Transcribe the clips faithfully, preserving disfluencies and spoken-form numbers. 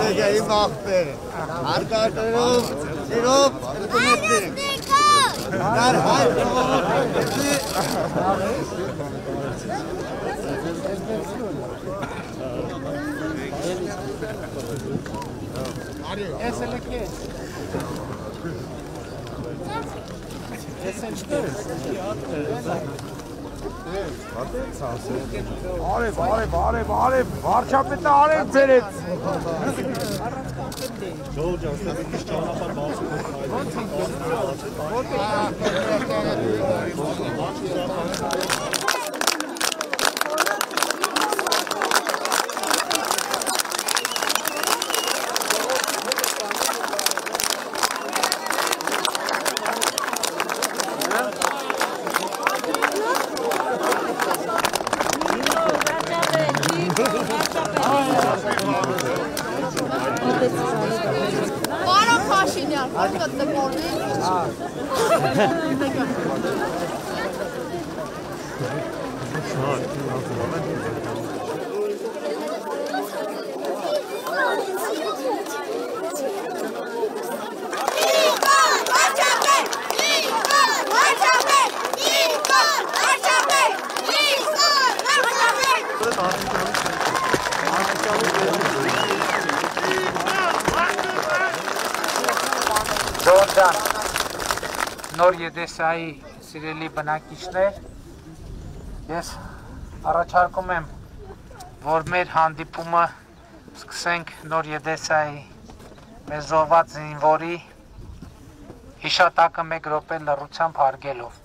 Եկայի մաղբեր, հարկատերով, սիրով, րդումետիկ, նար հայր ժողով, Ese le que Ese Arif, Arif, Arif, Arif, Varçapı'da Arif Ferit. Georgia, sen bir iş yapar bazı Bana Paşinyan, fakat da gördün. Ժողովրդան, նոր Եդեսայի սիրելի բնակիչներ, ես առաջարկում եմ, որ մեր հանդիպումը սկսենք նոր Եդեսայի մեր զոհված զինվորի հիշատակը մեկ րոպե լռությամբ հարգելով։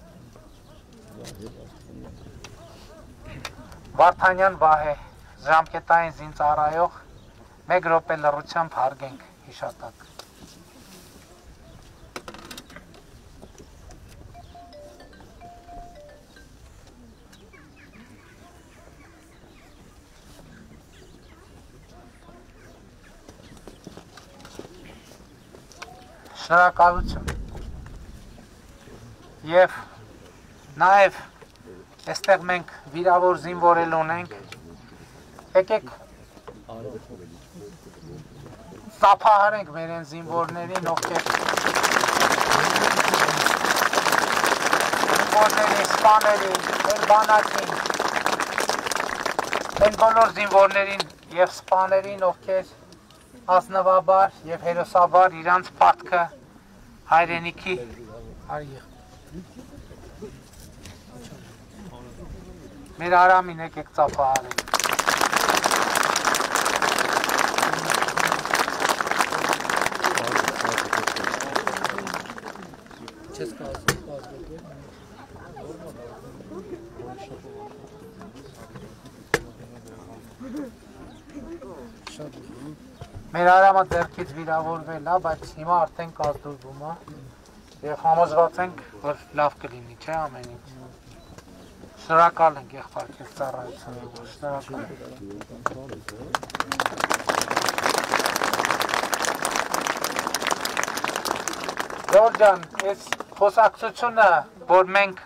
Վարդանյան Վահե, ժամկետային զինծառայող, մեկ րոպե լռությամբ հարգենք հիշատակ։ Շնորհակալություն։ Եվ նաև այստեղ մենք վիրավոր զինվորել ունենք, եկեք ծափահարենք մեր են զինվորներին, ովքեր զինվորներին, սպաներին, մեր բանակին, այն բոլոր զինվորներին և սպաներին, ովքեր ազնվաբար և հերոսաբար իրանց պարտքը հայրենիքի մեր արամին եկեք ծափահարենք։ Մեր արամը ձեռքից վիրավորվել է, բայց հիմա արդեն կազդուրվում է և համոզված ենք, որ լավ կլինի, չէ ամեն ինչ։ Շնորհակալ ենք եղբայր քեզ ծառայության, շնորհակալ ենք։ Ժողովուրդ ջան, այս խոսակցությունը, որ մենք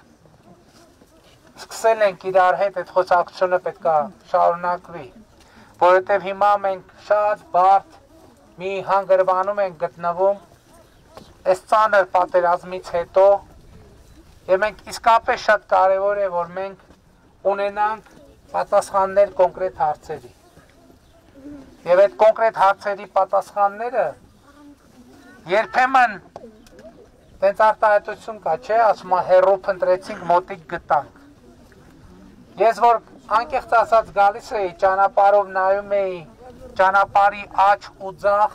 սկսել ենք իրար հետ, այդ խոսակցությունը պետք է շարունակվի, որովհետև հիմա մենք շատ բարդ մի հանգրվանում ենք գտնվում այս ծանր պատերազմից հետո և մենք իսկապես շատ կարևոր է, որ մենք ունենանք պատասխաններ կոնկրետ հարցերի և այդ կոնկրետ հարցերի պատասխանները երբեմն տենց արտահայտություն կա, չէ, ասում է հեռու փնտրեցինք, մոտիկ գտանք։ Ես որ անկեղծ ասած գալիս էի, ճանապարհով նայում էի ճանապարհի աջ ու ձախ,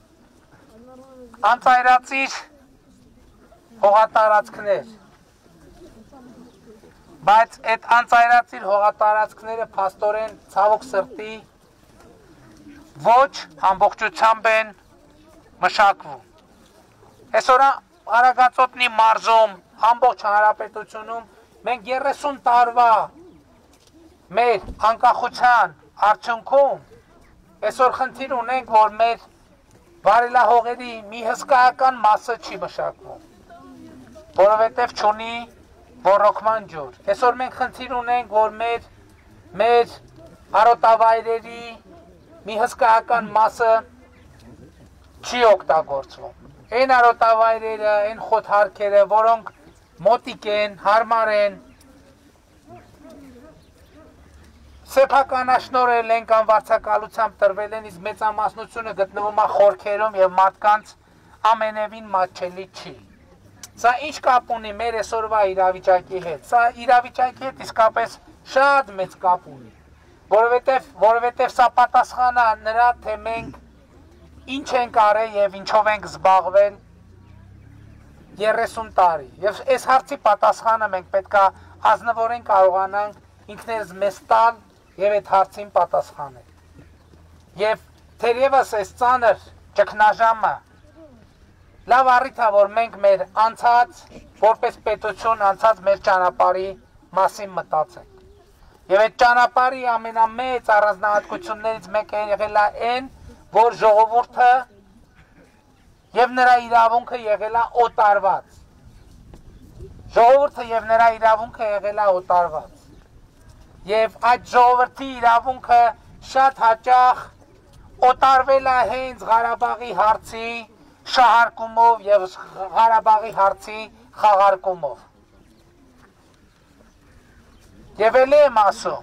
անծայրածիր հողատարածքներ, բայց այդ անծայրածիր հողատարածքները փաստորեն ցավոք սրտի ոչ ամբողջությամբ են մշակվում։ Այսօր Արագածոտնի մարզում, ամբողջ հանրապետությունում մենք երեսուն տարվա մեր անկախության արդյունքում այսօր խնդիր ունենք, որ մեր վարելահողերի մի հսկայական մասը չի մշակվում, որովհետև չունի ոռոգման ջուր։ Այսօր մենք խնդիր ունենք, որ մեր մեր արոտավայրերի մի հսկայական մասը չի օգտագործվում։ Այն արոտավայրերը, այն խոթհարքերը, որոնք մոտիկ են, հարմար են, սեփականաշնորհել են կամ վարձակալությամբ տրվել են, իսկ մեծամասնությունը գտնվում է խորքերում եւ մարդկանց ամենևին մատչելի չի։ Սա ինչ կապ ունի մեր այսօրվա իրավիճակի հետ։ Սա իրավիճակի հետ իսկապես շատ մեծ կապ ունի, որովհետեւ որովհետեւ սա պատասխան է նրա, թե մենք ինչ ենք արել եւ ինչով ենք զբաղվել երեսուն տարի։ Եվ այս հարցի պատասխանը մենք պետքա ազնվորեն կարողանանք ինքներս մեզ տալ եւ այդ հարցին պատասխանել։ Եվ թերևս այս ծանր ճգնաժամը լավ առիթ է, որ մենք մեր անցած որպես պետություն անցած մեր ճանապարհի մասին մտածենք։ Եվ այդ ճանապարհի ամենամեծ առանձնահատկություններից մեկը եղել է այն, որ ժողովուրդը եւ նրա իրավունքը եղել է օտարված։ Ժողովուրդը եւ նրա իրավունքը եղել է օտարված։ Եվ այդ ժողովրդի իրավունքը շատ հաճախ օտարվել է հենց Ղարաբաղի հարցի շահարկումով եւ Ղարաբաղի հարցի խաղարկումով։ Եվ ելի եմ ասում,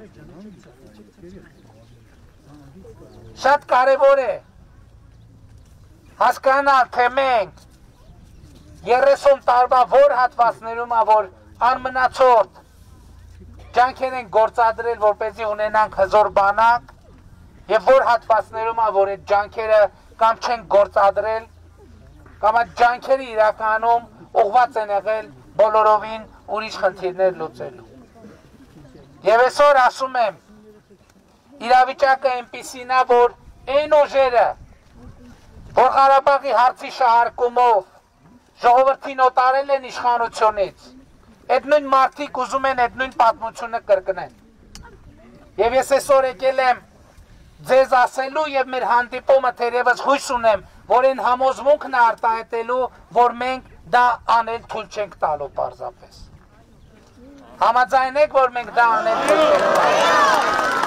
շատ կարևոր է հասկանալ, թե մենք երեսուն տարվա որ հատվածներում է, որ անմնացորդ ջանքեր են գործադրել, որպեսզի ունենանք հզոր բանակ, եւ որ հատվածներում է, որ այդ ջանքերը կամ չեն գործադրել, կամ այդ ջանքերը իրականում ուղղված են եղել բոլորովին ուրիշ խնդիրներ լուծելու։ Եվ այսօր ասում եմ, իրավիճակը այնպիսին է, որ այն ուժերը, որ Ղարաբաղի հարցի շահարկումով ժողովրդին օտարել են իշխանությունից, այդ նույն մարդիկ ուզում են այդ նույն պատմությունը կրկնեն։ Եվ ես այսօր եկել եմ ձեզ ասելու եւ մեր հանդիպումը թերևս հույս ունեմ, որ այն համոզմունքն է արտահայտելու, որ մենք դա անել թույլ չենք տալու պարզապես։ Համաձայնեք, որ մենք դա անել թույլ չենք տալու։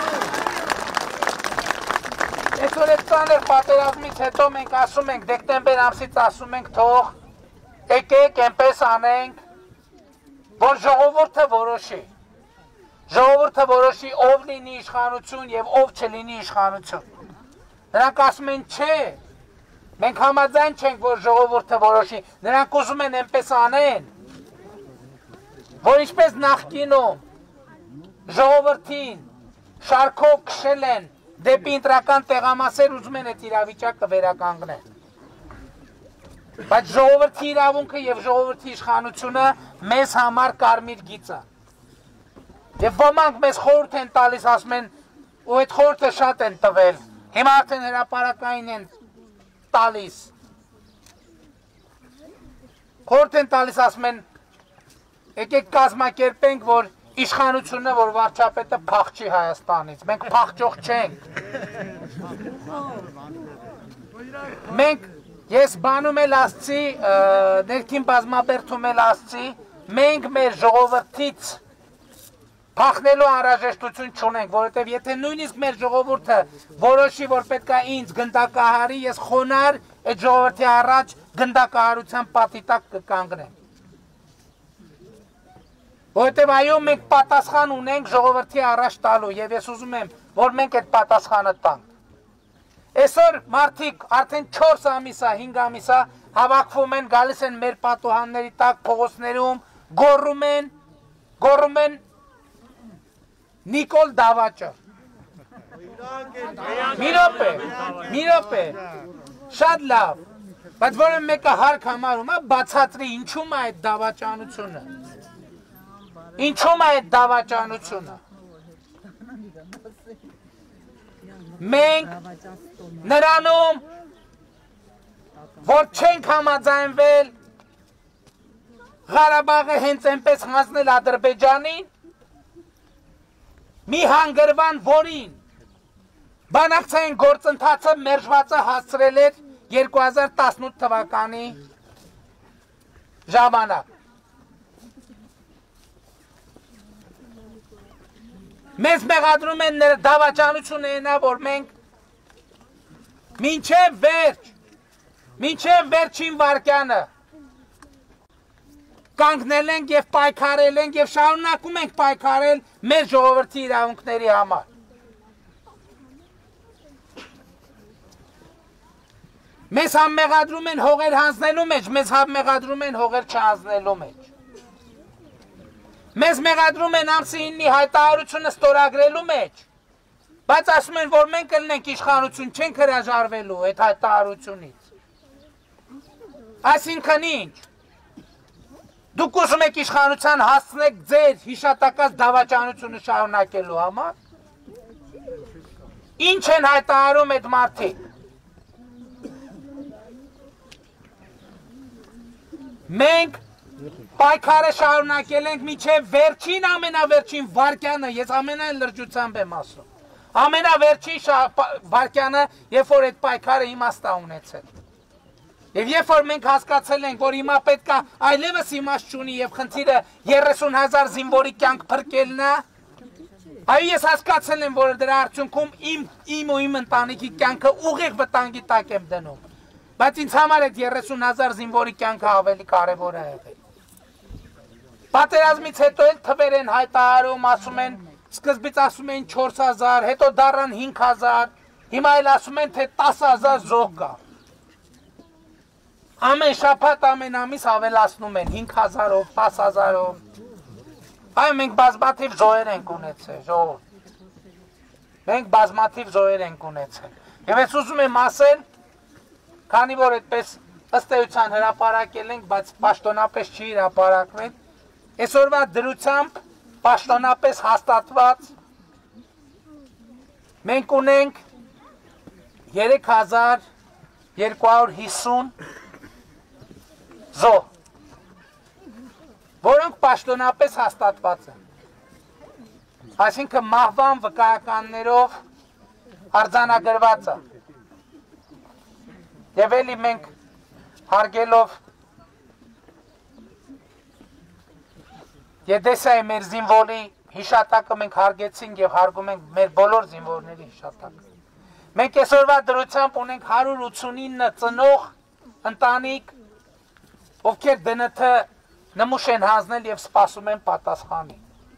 Այսօր այդ ծանր պատերազմից հետո մենք ասում ենք, դեկտեմբեր ամսից ասում ենք, թող եկեք այնպես անենք, որ ժողովուրդը որոշի։ Ժողովուրդը որոշի ով լինի իշխանություն եւ ով չլինի իշխանություն։ Նրանք ասում են չէ, մենք համաձայն չենք, որ ժողովուրդը որոշի, նրանք ուզում են այնպես անեն, որ ինչպես նախկինում ժողովրդին շարքով քշել են դեպի ընտրական տեղամասեր, ուզում են այդ իրավիճակը վերականգնել։ Բայց ժողովրդի իրավունքը եւ ժողովրդի իշխանությունը մեզ համար կարմիր գիծ է։ Եվ ոմանք մեզ խորհուրդ են տալիս, ասում են, ու այդ խորհուրդը շատ են տվել, հիմա արդեն հրապարակային են տալիս։ Խորհուրդ են տալիս, ասում են, եկեք կազմակերպենք, որ իշխանությունը, որ վարչապետը փախչի Հայաստանից, մենք փախչող չենք։ Մենք, ես բանում էլ ասցի, ներքին բազմաբերդում էլ ասցի, մենք մեր ժողովրդից փախնելու անհրաժեշտություն չունենք, որովհետև եթե նույնիսկ մեր ժողովուրդը որոշի, որ պետք է ինձ գնդակահարի, ես խոնար այդ ժողովրդի առաջ գնդակահարության պատի տակ կկանգնեմ։ Որովհետև այո, մենք պատասխան ունենք ժողովրդի առաջ տալու եւ ես ուզում եմ, որ մենք այդ պատասխանը տանք։ Այսօր մարդիկ արդեն չորս ամիս է, հինգ ամիս է հավաքվում են, գալիս են մեր պատուհանների տակ, փողոցներում, գոռում են, գոռում են Նիկոլ Դավաճը։ Մի րոպե, մի րոպե, շատ լավ, բայց որը մեկը հարկ համարում է, բացատրի ինչու՞մ է այդ դավաճանությունը։ Ինչու՞մ է այդ դավաճանությունը։ Մենք նրանում, որ չենք համաձայնվել Ղարաբաղը հենց այնպես հանձնել Ադրբեջանին, մի հանգրվան, որին բանակցային գործընթացը մերժվածը հասցրել էր երկու հազար տասնութ թվականի ժամանակ։ Մեզ մեղադրում են դավաճանությունը այնա, որ մենք մինչև վերջ, մինչև վերջին վարկյանը կանգնել ենք և պայքարել ենք և շարունակում ենք պայքարել մեր ժողովրդի իրավունքների համար։ Մեզ համմեղադրում են հողեր հանձնելու մեջ, մեզ համմեղադրում են հողեր չհանձնելու մեջ։ Մեզ մեղադրում են ամսի իննի հայտարարությունը ստորագրելու մեջ, բայց ասում են, որ մենք կլինենք իշխանություն, չենք հրաժարվելու այդ հայտարարությունից։ Այսինքն ինչ։ Դուք ուզում եք իշխանության հասցնեք ձեր հիշատակած դավաճանությունը շարունակելու համար։ Ինչ են հայտարարում այդ մարդիկ։ Մենք պայքարը շարունակել ենք մինչև վերջին ամենավերջին վարկյանը, ես ամենայն լրջությամբ եմ ասում, ամենավերջին վարկյանը, երբ որ այդ պայքարը իմաստ է ունեցել։ Եվ երբ որ մենք հասկացել ենք, որ հիմա պետք է այլևս իմաստ չունի եւ խնդիրը երեսուն հազար զինվորի կյանք փրկելն է, այո ես հասկացել եմ, որ դրա արդյունքում իմ իմ ու իմ ընտանիքի կյանքը ուղիղ վտանգի տակ եմ դնում։ Բայց ինձ համար այդ երեսուն հազար զինվորի կյանքը ավելի կարևոր է եղել։ Պատերազմից հետո էլ թվեր են հայտարարում, ասում են, սկզբից ասում են չորս հազար, հետո դառան հինգ հազար, հիմա էլ ասում են, թե տասը հազար զոհ կա։ Ամեն շաբաթ, ամեն ամիս ավելացնում են հինգ հազարով, տասը հազարով։ Այո, մենք բազմաթիվ զոհեր ենք ունեցել, ժողովուրդ։ Մենք բազմաթիվ զոհեր ենք ունեցել։ Եվ ես ուզում եմ ասել, քանի որ այդպես ըստ էության հրապարակել ենք, բայց պաշտոնապես չի հրապարակվել, այսօրվա դրությամբ պաշտոնապես հաստատված մենք ունենք երեք հազար երկու հարյուր հիսուն զոհ, որոնք պաշտոնապես հաստատված են։ Այսինքն մահվան վկայականներով արձանագրված է։ Եվ էլի մենք հարգելով Եդեսայի մեր զինվորի հիշատակը մենք հարգեցինք եւ հարգում ենք մեր բոլոր զինվորների հիշատակը։ Մենք այսօրվա դրությամբ ունենք հարյուր ութսունինը ծնող ընտանիք, ովքեր դը ըն թե նմուշ են հանձնել եւ սպասում են պատասխանի։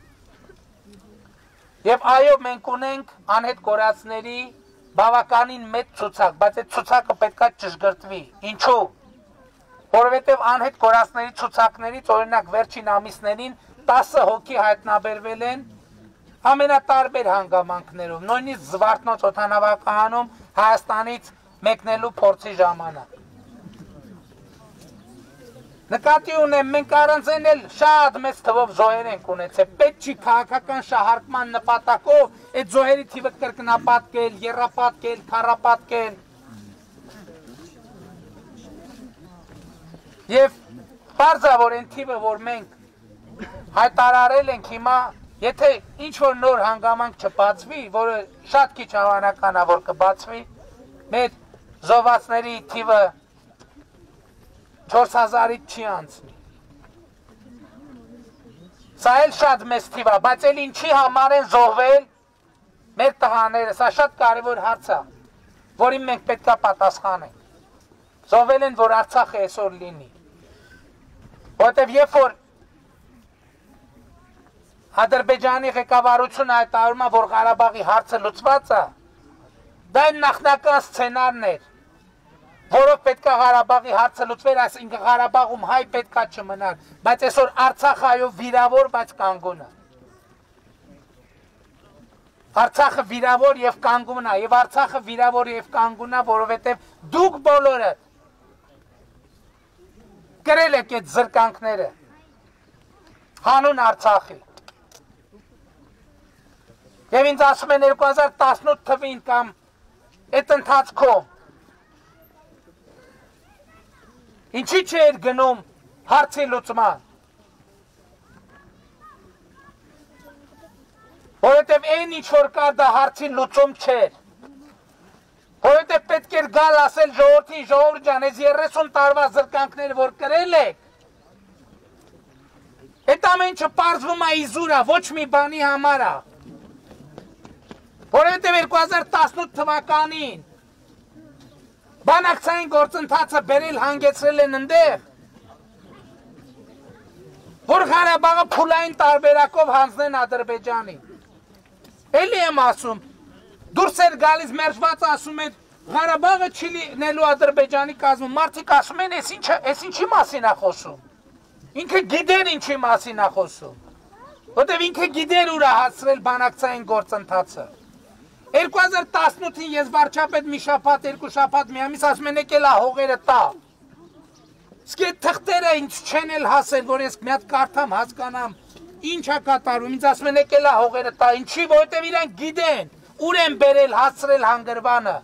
Եվ այո, մենք ունենք անհետ կորածների բավականին մեծ ցուցակ, բայց այդ ցուցակը պետքա ճշգրտվի։ Ինչու՞։ Որովհետև անհետ կորածների ցուցակներից օրինակ վերջին ամիսներին տասը հոգի հայտնաբերվել են ամենատարբեր հանգամանքներով, նույնիսկ Զվարթնոց օդանավակայանում Հայաստանից մեկնելու փորձի ժամանակ։ Նկատի ունեմ, մենք առանց այն էլ շատ մեծ թվով զոհեր ենք ունեցել, պետք չի քաղաքական շահարկման նպատակով այդ զոհերի թիվը կրկնապատկել, եռապատկել, քառապատկել։ Եվ պարզ է, որ այն թիվը, որ մենք հայտարարել ենք հիմա, եթե ինչ-որ նոր հանգամանք չբացվի, որը շատ քիչ հավանական է, որ կբացվի, մեր զոհվածների թիվը չորս հազարից չի անցնի։ Սա էլ շատ մեծ թիվ է, բայց էլ ինչի համար են զոհվել մեր տղաները, սա շատ կարևոր հարց է, որին մենք պետք է պատասխանենք։ Զոհվել են, որ Արցախը այսօր լինի։ Որտեւ երբ որ Ադրբեջանի ղեկավարությունը հայտարարում է, որ Ղարաբաղի հարցը լուծված է, դա նախնական սցենարն էր, որով պետքա Ղարաբաղի հարցը լուծվեր, այսինքն Ղարաբաղում հայ պետքա չմնար, բայց այսօր Արցախը այո վիրավոր, բայց կանգուն է։ Արցախը վիրավոր եւ կանգուն է, եւ Արցախը վիրավոր եւ կանգուն է, որովհետեւ դուք բոլորը գրել եք այդ զրկանքները հանուն Արցախի։ Եվ ինձ ասում են երկու հազար տասնութ թվին կամ այդ ընթացքում ինչի չէր գնում հարցի լուծման։ Որովհետև այն ինչ որ կար դա հարցի լուծում չէր։ Որովհետև պետք էր գալ ասել ժողովրդին, ժողովուրդ ջան, այս երեսուն տարվա զրկանքները որ կրել եք, այդ ամեն ինչը պարզվում է իզուր է, ոչ մի բանի համար է։ Որովհետև երկու հազար տասնութ թվականին բանակցային գործընթացը բերել հանգեցրել են ընդեղ, որ Ղարաբաղը փուլային տարբերակով հանձնեն Ադրբեջանին։ Էլի եմ ասում, դուրս էր գալիս մերժված ասում էր Ղարաբաղը չի լինելու Ադրբեջանի կազմում, մարդիկ ասում են էս ինչը, էս ինչի մասին է խոսում։ Ինքը գիտեր ինչի մասին է խոսում, որտեվ ինքը գիտեր ուր է հասցրել բանակցային գործընթացը։ երկու հազար տասնութին ես վարչապետ մի շաբաթ, երկու շաբաթ մի ամիս ասում են եկել է հողերը տա։ Իսկ այդ թղթերը ինձ չեն էլ հասել, որ ես մի հատ կարդամ, հասկանամ, ինչ է կատարում, ինձ ասում են եկել է հողերը տա, ինչի, որտեվ իրանք գիտեն, ուր են բերել, հասցրել հանգրվանը։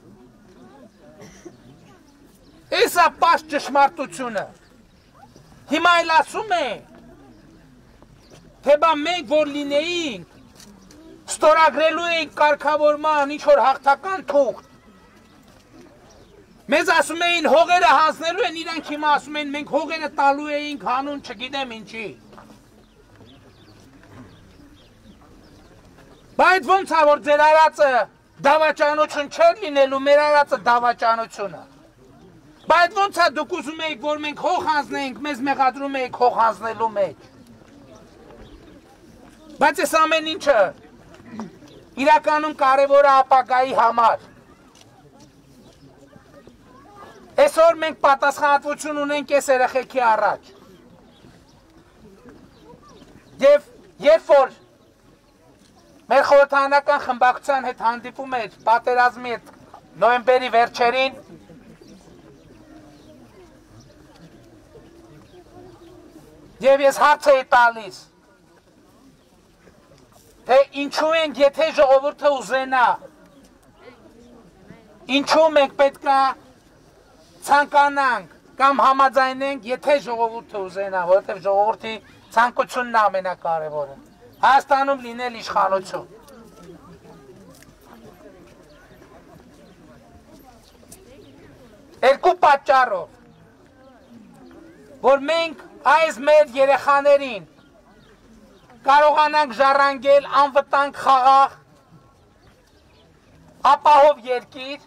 Էս է պաշտ ճշմարտությունը։ Հիմա էլ ասում են, թե բա մենք որ լինեինք, ստորագրելու էինք կարգավորման ինչ-որ հաղթական թուղթ։ Մեզ ասում էին հողերը հանձնելու են, իրանք հիմա ասում են մենք հողերը տալու էինք հանուն չգիտեմ ինչի։ Բայց ոնց է որ ձեր արածը դավաճանություն չէր լինելու, մեր արածը դավաճանությունը։ Բայց ոնց է դուք ուզում էիք, որ մենք հող հանձնեինք, մեզ մեղադրում էիք հող հանձնելու մեջ։ Բայց այս ամեն ինչը իրականում կարևոր է ապագայի համար։ Այսօր մենք պատասխանատվություն ունենք այս երեխեքի առաջ։ Եվ երբ որ մեր խորհրդարանական խմբակցության հետ հանդիպում էր պատերազմի հետ նոյեմբերի վերջերին, եւ ես հարց էի տալիս, թե ինչու ենք, եթե ժողովուրդը ուզենա, ինչու մենք պետք է ցանկանանք կամ համաձայնենք, եթե ժողովուրդը ուզենա, որովհետև ժողովրդի ցանկությունն է ամենակարևորը։ Հայաստանում լինել իշխանություն։ Երկու պատճառով, որ մենք այս մեր երեխաներին կարողանանք ժառանգել անվտանգ խաղաղ, ապահով երկիր,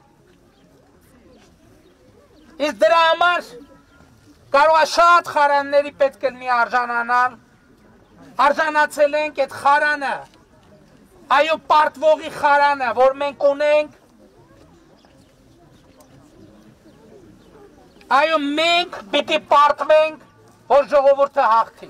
իսկ դրա համար կարող է շատ խարանների պետք է լինի արժանանալ, արժանացել ենք այդ խարանը, այո պարտվողի խարանը, որ մենք ունենք, այո մենք պիտի պարտվենք, որ ժողովուրդը հաղթի։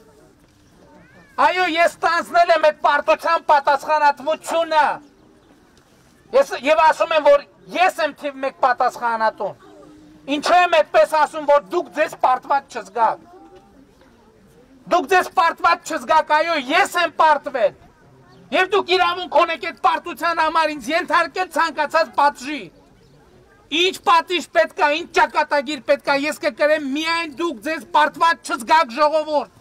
Այո, ես ստանձնել եմ այդ պարտության պատասխանատվությունը եւ ասում եմ, որ ես եմ թիվ մեկ պատասխանատուն։ Ինչու եմ այդպես ասում, որ դուք ձեզ պարտված չզգաք։ Դուք ձեզ պարտված չզգաք, այո, ես եմ պարտվել։ Եվ դուք իրավունք ունեք այդ պարտության համար ինձ ենթարկել ցանկացած պատժի։ Ինչ պատիժ պետք է, ինչ ճակատագիր պետք է, ես կկրեմ միայն դուք ձեզ պարտված չզգաք ժողովուրդ։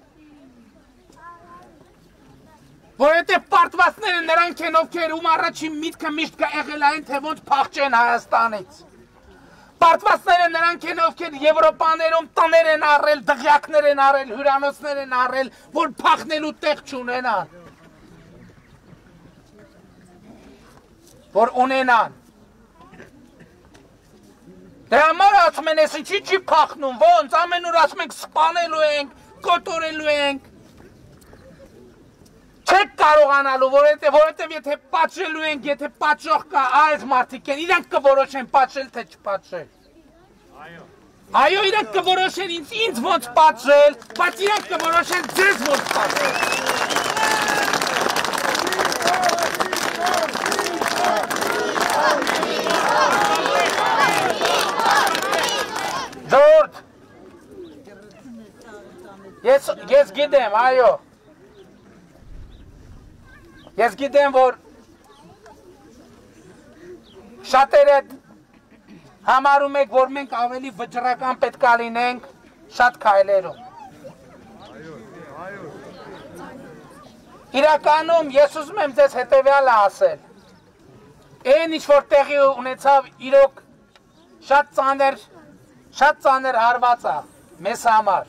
Որովհետև պարտվածները նրանք են, ովքեր ում առաջին միտքը միշտ եղել այն, թե ոնց փախչեն Հայաստանից։ Պարտվածները նրանք են, ովքեր Եվրոպաներում տներ են առել, դղյակներ են առել, հյուրանոցներ են առել, որ փախնելու տեղ չունենան։ Որ ունենան։ Դրա համար ասում են, ես ինչի չի փախնում, ոնց, ամեն օր ասում ենք սպանելու ենք, կոտորելու ենք։ Չեք կարողանալու, որովհետև եթե պատժելու ենք, եթե պատժող կա, այս մարդիկ են, իրանք կորոշեն պատժել, թե չպատժել։ Այո, իրանք կորոշեն ինձ ոնց պատժել, բայց իրանք կորոշեն ձեզ ոնց պատժել։ Ժողովուրդ, ես գիտեմ, այո, ես գիտեմ, որ շատերը համարում եք, որ մենք ավելի վճռական պետք է լինենք շատ քայլերում։ Իրականում ես ուզում եմ ձեզ հետևյալը ասել։ Այն ինչ որ տեղի ունեցավ իրոք շատ ծանր շատ ծանր հարված է մեզ համար։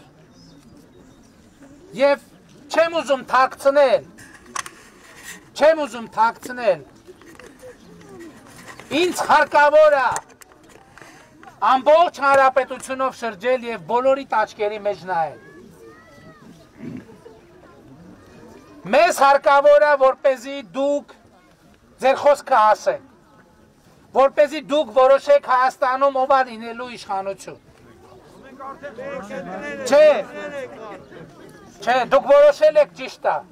Եվ չեմ ուզում թաքցնել, չեմ ուզում թաքցնել, ինձ հարկավոր է, ամբողջ հանրապետությունով շրջել եւ բոլորի տաճկերի մեջ նայել։ Մեզ հարկավոր է, որպեսզի դուք ձեր խոսքը ասեք, որպեսզի դուք որոշեք Հայաստանում ով է լինելու իշխանություն։ Չէ, չէ, դուք որոշել եք, ճիշտ է։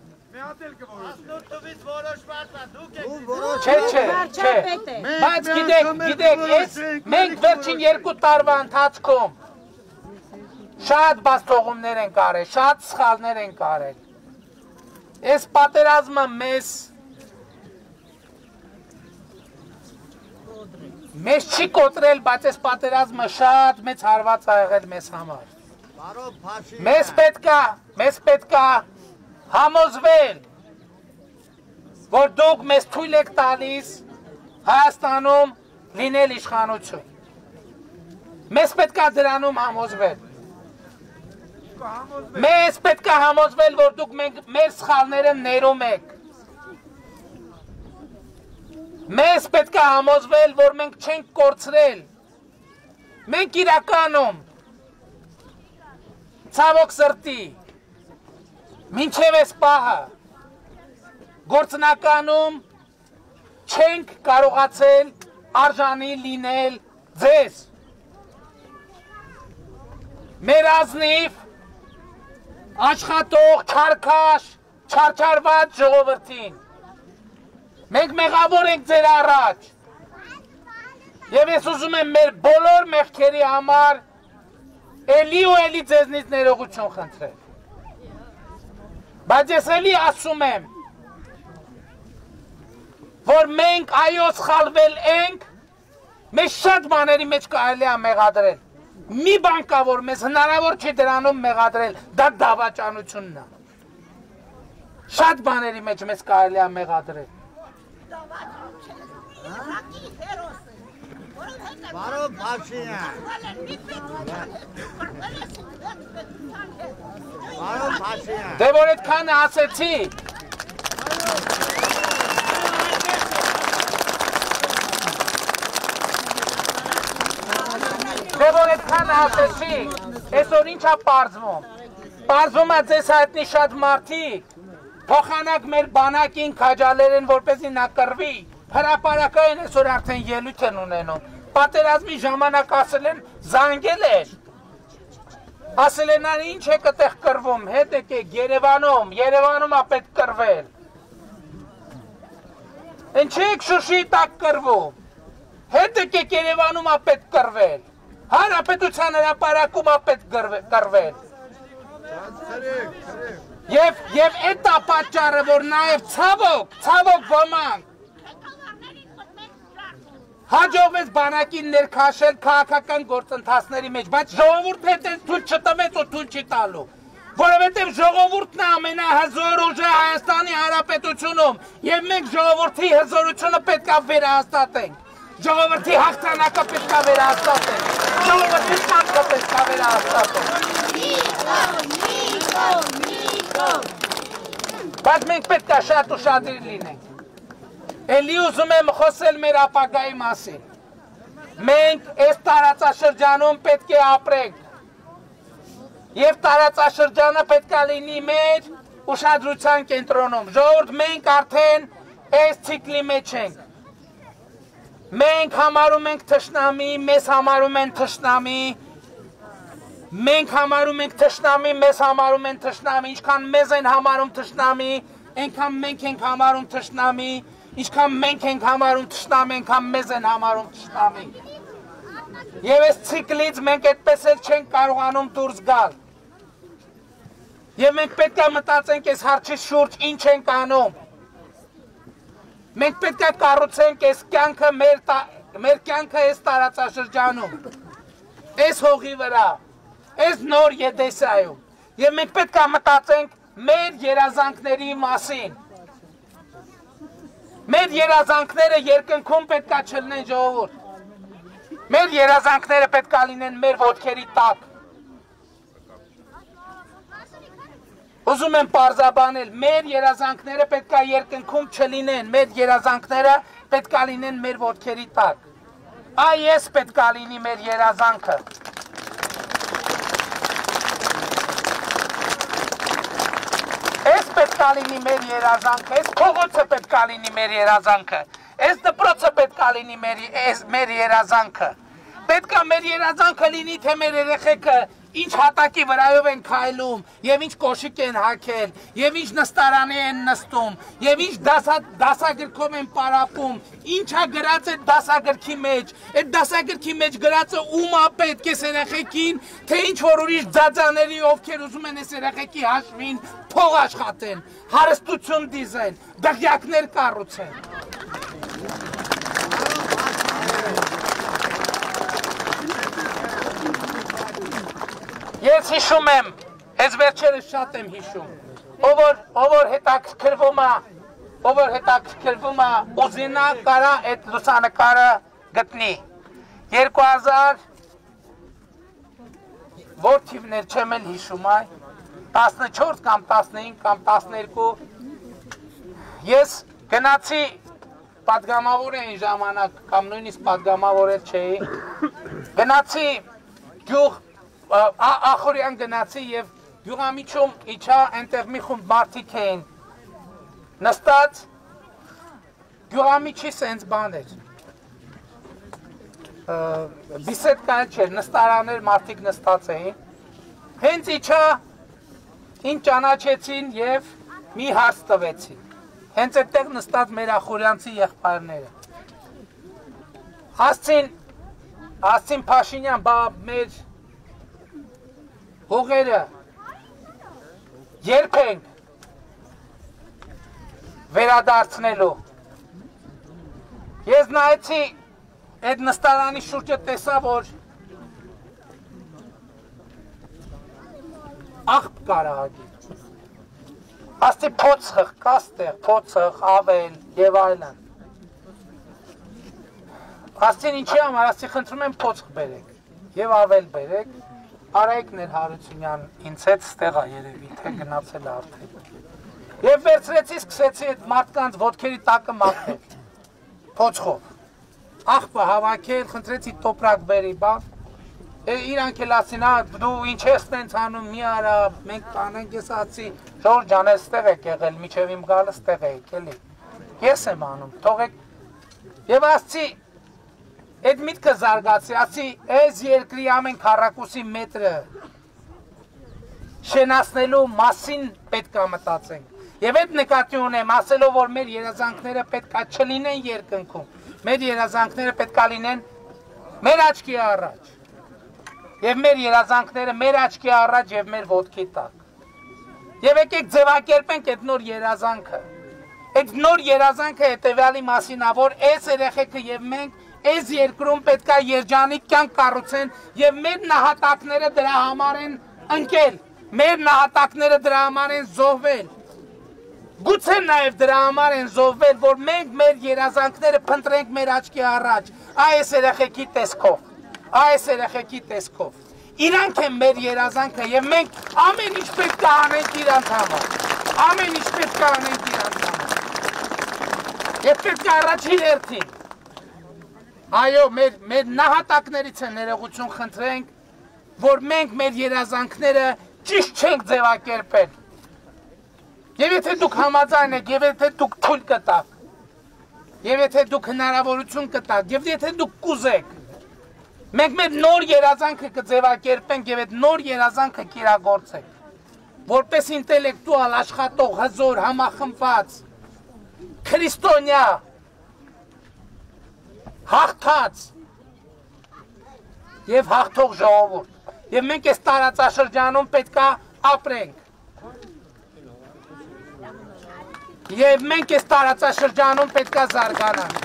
Չէ, չէ, չէ, բայց գիտեք, գիտեք, մենք վերջին երկու տարվա ընթացքում շատ բացթողումներ ենք արել, շատ սխալներ ենք արել։ Այս պատերազմը մեզ մեզ չի կոտրել, բայց այս պատերազմը շատ մեծ հարված ա եղել մեզ համար։ Մեզ պետք է, մեզ պետք է համոզվել, որ դուք մեզ թույլ եք տալիս Հայաստանում լինել իշխանություն։ Մեզ պետք է դրանում համոզվել։ Մեզ պետք է համոզվել, որ դուք մեր սխալները ներում եք։ Մեզ պետք է համոզվել, որ մենք չենք կորցրել։ Մենք իրականում ցավոք սրտի մինչև այս պահը գործնականում չենք կարողացել արժանի լինել ձեզ։ Մեր ազնիվ աշխատող, չարքաշ, չարչարված ժողովրդին։ Մենք մեղավոր ենք ձեր առաջ։ Եվ ես ուզում եմ մեր բոլոր մեղքերի համար էլի ու էլի ձեզնից ներողություն խնդրել։ Բայց ես էլի ասում եմ, որ մենք այո սխալվել ենք, մեզ շատ բաների մեջ կարելի է մեղադրել։ Մի բան կա, որ մեզ հնարավոր չի դրանում մեղադրել, դա դավաճանությունն է։ Շատ բաների մեջ մեզ կարելի է մեղադրել։ Բարով Փաշինյան։ Բարով Փաշինյան։ Դե որ այդքանը ասեցի, դե որ այդքանը ասեցի, այսօր ինչ է պարզվում։ Պարզվում է ձեզ հայտնի շատ մարդիկ, փոխանակ մեր բանակին քաջալեր են, որպեսզի նա կռվի, հրապարակային այսօր արդեն ելույթ են ունենում։ Պատերազմի ժամանակ ասել են զանգել էր, ասել են այն ինչ եք այդտեղ կռվում, հետ եկեք Երևանում, Երևանում է պետք կռվել։ Ինչ եք Շուշիի տակ կռվում, հետ եկեք Երևանում է պետք կռվել, Հանրապետության հրապարակում է պետք կռվել։ Եվ եւ այդ է պատճառը, որ նաեւ ցավոք, ցավոք ոմանք հաջողվեց բանակին ներքաշել քաղաքական գործընթացների մեջ, բայց ժողովուրդը հետ թույլ չտվեց ու թույլ չի տալու, որովհետև ժողովուրդն է ամենահզոր ուժը Հայաստանի Հանրապետությունում, եւ մենք ժողովրդի հզորությունը պետք է վերահաստատենք, ժողովրդի հաղթանակը պետք է վերահաստատենք, ժողովրդի կամքը պետք է վերահաստատենք։ Բայց մենք պետք է շատ ուշադիր լինենք։ Էլի ուզում եմ խոսել մեր ապագայի մասին։ Մենք այս տարածաշրջանում պետք է ապրենք։ Եվ տարածաշրջանը պետք է լինի մեր ուշադրության կենտրոնում։ Ժողովուրդ, մենք արդեն այս ցիկլի մեջ ենք։ Մենք համարում ենք թշնամի, մեզ համարում են թշնամի։ Մենք համարում ենք թշնամի, մեզ համարում են թշնամի, ինչքան մեզ են համարում թշնամի, այնքան մենք ենք համարում թշնամի, ինչքան մենք ենք համարում թշնամի, այնքան մեզ են համարում թշնամի։ Եվ այս ցիկլից մենք այդպես էլ չենք կարողանում դուրս գալ։ Եվ մենք պետք է մտածենք այս հարցի շուրջ ինչ ենք անում։ Մենք պետք է կառուցենք այս կյանքը մեր մեր կյանքը այս տարածաշրջանում, այս հողի վրա, այս նոր Եդեսայում, եւ մենք պետք է մտածենք մեր երազանքների մասին։ Մեր երազանքները երկնքում պետք է չլինեն, ժողովուրդ։ Մեր երազանքները պետք է լինեն մեր ոտքերի տակ։ Ուզում եմ պարզաբանել, մեր երազանքները պետք է երկնքում չլինեն, մեր երազանքները պետք է լինեն մեր ոտքերի տակ։ Այ ես պետք է լինի մեր երազանքը։ Ես պետք է լինի մեր երազանքը, ես փողոցը պետք է լինի մեր երազանքը, ես դպրոցը պետք է լինի մեր երազանքը։ Պետք է մեր երազանքը լինի, թե մեր երեխեքը ինչ հատակի վրայով են քայլում, եւ ինչ կոշիկ են հագել, եւ ինչ նստարանի են նստում, եւ ինչ դասագրքով են պարապում, ինչա գրած է դասագրքի մեջ, այդ դասագրքի մեջ գրածը ում է պետք է երեխեքին, թե ինչ որ ուրիշ ձածաների, ովքեր ուզում են այս երեխեքի հաշվին փող աշխատեն, հարստություն դիզեն, դղյակներ կառուցեն։ Ես հիշում եմ, ես վերջերս շատ եմ հիշում, ով որ հետաքրքրվում է, ով որ հետաքրքրվում է ուզենա կարա այդ լուսանկարը գտնի։ երկու հազար որ թիվներ չեմ էլ հիշում այ, տասնչորս կամ տասնհինգ կամ տասներկու, ես գնացի պատգամավոր էին ժամանակ, կամ նույնիսկ պատգամավոր էլ չէի, գնացի գյուղ Ախորյան գնացի և գյուղամիջում իջա այնտեղ մի խումբ մարդիկ էին նստած, գյուղամիջի սենց բան էր, բիսեդկա չէր, նստարաներ մարդիկ նստած էին, հենց իջա ինձ ճանաչեցին և մի հարց տվեցին, հենց այդտեղ նստած մեր ախորյանցի եղբայրները, ասցին, ասցին Փաշինյան, բա մեր հողերը երբ ենք վերադարձնելու, ես նայեցի այդ նստարանի շուրջը տեսա, որ աղբ կարահագի, ասցի փոցխ, կաստեղ, փոցխ, ավել և այլն, ասցին ինչի համար, ասցի խնդրում եմ փոցխ բերեք և ավել բերեք, Արայք ներ Հարությունյան ինձ հետ ստեղա երևի, թե գնացել արդեն։ Եվ վերցրեցի, սկսեցի այդ մարդկանց ոտքերի տակը մաքրել, փոչխով, աղբը հավաքել, խնդրեցի տոպրակ բերի բան, իրանք էլ ասին, դու ինչ ես տենց անում, մի արա, մենք կանենք, ես ասի, Ժորժ ջան, ես ստեղ եք եղել, միջև իմ գալը ստեղ եք, էլի, ես եմ անում, թողեք, և ասցի, Այդ միտքը զարգացի, ասի, այս երկրի ամեն քառակուսի մետրը շենացնելու մասին պետք է մտածենք։ Եվ այդ նկատի ունեմ, ասելով, որ մեր երազանքները պետք է չլինեն երկնքում, մեր երազանքները պետք է լինեն մեր աչքի առաջ։ Եվ մեր երազանքները մեր աչքի առաջ և մեր ոտքի տակ։ Եվ եկեք ձևակերպենք այդ նոր երազանքը։ Այդ նոր երազանքը հետևյալի մասին է, որ այս երեխեքը և մենք Այս երկրում պետք է երջանիկ կյանք կառուցեն և մեր նահատակները դրա համար են ընկել, մեր նահատակները դրա համար են զոհվել, գուցե նաև դրա համար են զոհվել, որ մենք մեր երազանքները փնտրենք մեր աչքի առաջ, այս երեխեքի տեսքով, այս երեխեքի տեսքով, իրանք են մեր երազանքը և մենք ամեն ինչ պետք է անենք իրանք համար, ամեն ինչ պետք է անենք իրանք համար, և պետք է առաջին հերթին Այո, մեր նահատակներից է ներողություն խնդրենք, որ մենք մեր երազանքները ճիշտ չենք ձևակերպել։ Եվ եթե դուք համաձայն եք, եւ եթե դուք թույլ կտաք, եւ եթե դուք հնարավորություն կտաք, եւ եթե դուք կուզեք, մենք մեր նոր երազանքը կձևակերպենք եւ այդ նոր երազանքը կիրագործենք։ Որպես ինտելեկտուալ, աշխատող, հզոր, համախմբված, քրիստոնյա հաղթած և հաղթող ժողովուրդ և մենք այս տարածաշրջանում պետք է ապրենք և մենք այս տարածաշրջանում պետք է զարգանանք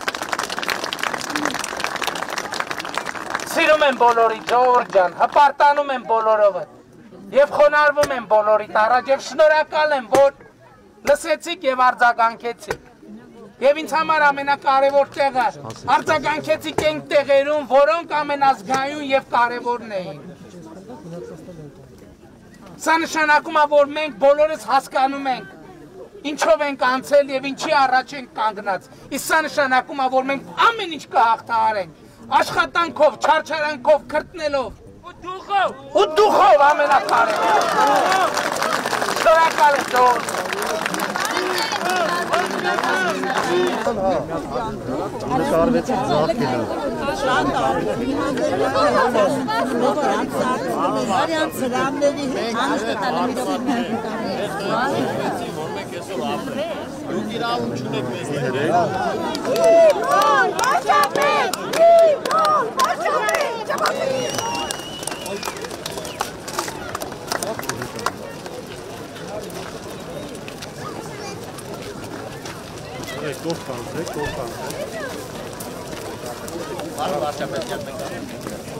սիրում եմ բոլորիդ ժողովուրդ ջան, հպարտանում եմ բոլորովդ և խոնարհվում եմ բոլորիդ առաջ և շնորհակալ եմ, որ լսեցիք և արձագանքեցիք Եվ ինձ համար ամենակարևոր տեղը արձագանքեցիք այն տեղերում, որոնք ամենազգայուն և կարևորն էին։ Սա նշանակում է, որ մենք բոլորս հասկանում ենք ինչով ենք անցել և ինչի առաջ ենք կանգնած։ Իսկ սա նշանակում է, որ մենք ամեն ինչ կհաղթահարենք։ աշխատանքով, չարչարանքով, քրտնելով ու դուխով ու դուխով ամենակարևորը։ Շնորհակալ եմ ժողովուրդ։ Նկարվեցին զարդերը։ Արյան ծրամների Դուք իրավունք չունեք մեզ ներել։ Կող կանցեք, կող կանցեք։ Բարը վարչապետյան նկարը։